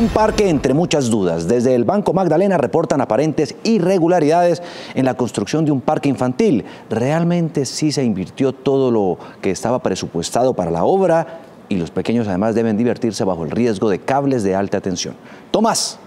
Un parque entre muchas dudas. Desde el Banco Magdalena reportan aparentes irregularidades en la construcción de un parque infantil. ¿Realmente sí se invirtió todo lo que estaba presupuestado para la obra? Y los pequeños además deben divertirse bajo el riesgo de cables de alta tensión. Tomás.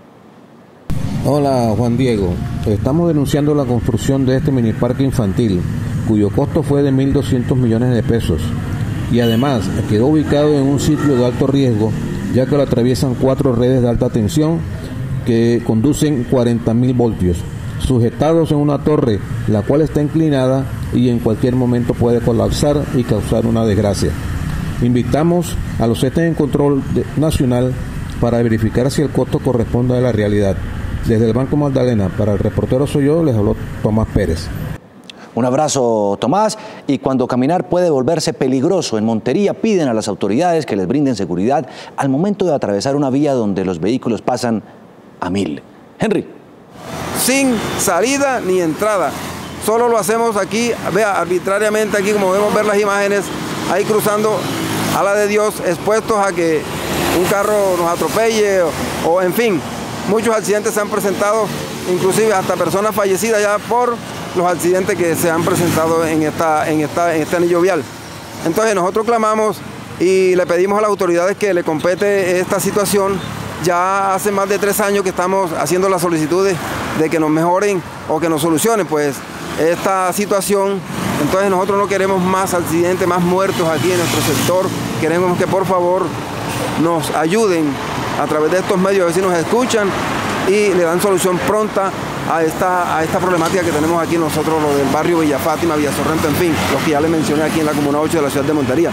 Hola Juan Diego, estamos denunciando la construcción de este mini parque infantil, cuyo costo fue de 1.200 millones de pesos. Y además quedó ubicado en un sitio de alto riesgo, ya que lo atraviesan 4 redes de alta tensión que conducen 40.000 voltios, sujetados en una torre, la cual está inclinada y en cualquier momento puede colapsar y causar una desgracia. Invitamos a los entes en control nacional para verificar si el costo corresponde a la realidad. Desde el Banco Magdalena, para el reportero soy yo, les habló Tomás Pérez. Un abrazo, Tomás. Y cuando caminar puede volverse peligroso, en Montería piden a las autoridades que les brinden seguridad al momento de atravesar una vía donde los vehículos pasan a 1000. Henry. Sin salida ni entrada. Solo lo hacemos aquí, vea, arbitrariamente aquí, como podemos ver las imágenes, ahí cruzando a la de Dios, expuestos a que un carro nos atropelle o en fin. Muchos accidentes se han presentado, inclusive hasta personas fallecidas ya por los accidentes que se han presentado en este anillo vial. Entonces nosotros clamamos y le pedimos a las autoridades que le compete esta situación. Ya hace más de 3 años que estamos haciendo las solicitudes de que nos mejoren o que nos solucionen pues esta situación. Entonces nosotros no queremos más accidentes, más muertos aquí en nuestro sector. Queremos que por favor nos ayuden a través de estos medios, a ver si nos escuchan y le dan solución pronta a esta problemática que tenemos aquí nosotros, lo del barrio Villa Fátima, Villa Sorrento, en fin, los que ya les mencioné aquí en la Comuna 8 de la ciudad de Montería.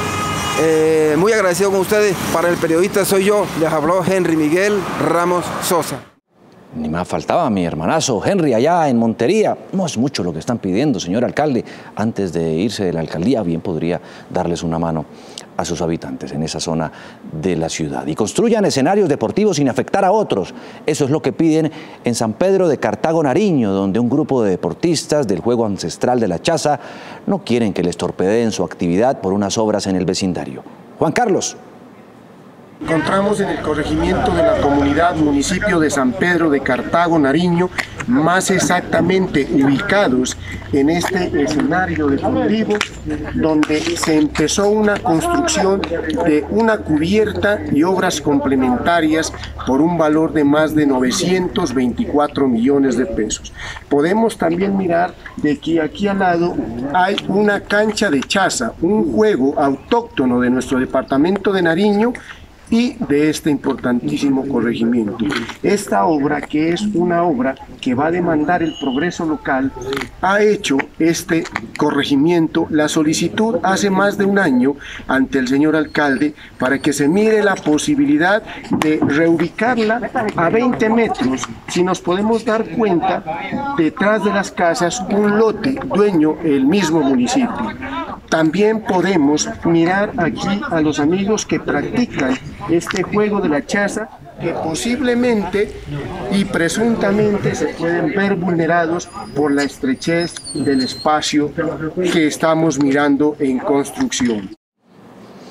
Muy agradecido con ustedes. Para el periodista soy yo, les habló Henry Miguel Ramos Sosa. Ni más faltaba mi hermanazo Henry allá en Montería. No es mucho lo que están pidiendo, señor alcalde. Antes de irse de la alcaldía, bien podría darles una mano a sus habitantes en esa zona de la ciudad. Y construyan escenarios deportivos sin afectar a otros. Eso es lo que piden en San Pedro de Cartago, Nariño, donde un grupo de deportistas del juego ancestral de la Chaza no quieren que les torpedeen su actividad por unas obras en el vecindario. Juan Carlos. Encontramos en el corregimiento de la comunidad municipio de San Pedro de Cartago, Nariño, más exactamente ubicados en este escenario deportivo, donde se empezó una construcción de una cubierta y obras complementarias por un valor de más de 924 millones de pesos. Podemos también mirar de que aquí al lado hay una cancha de chaza, un juego autóctono de nuestro departamento de Nariño y de este importantísimo corregimiento. Esta obra, que es una obra que va a demandar el progreso local, ha hecho este corregimiento la solicitud hace más de un año ante el señor alcalde para que se mire la posibilidad de reubicarla a 20 metros. Si nos podemos dar cuenta, detrás de las casas un lote dueño el mismo municipio. También podemos mirar aquí a los amigos que practican este juego de la chaza, que posiblemente y presuntamente se pueden ver vulnerados por la estrechez del espacio que estamos mirando en construcción.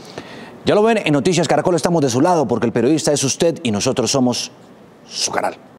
Ya lo ven, en Noticias Caracol estamos de su lado porque el periodista es usted y nosotros somos su canal.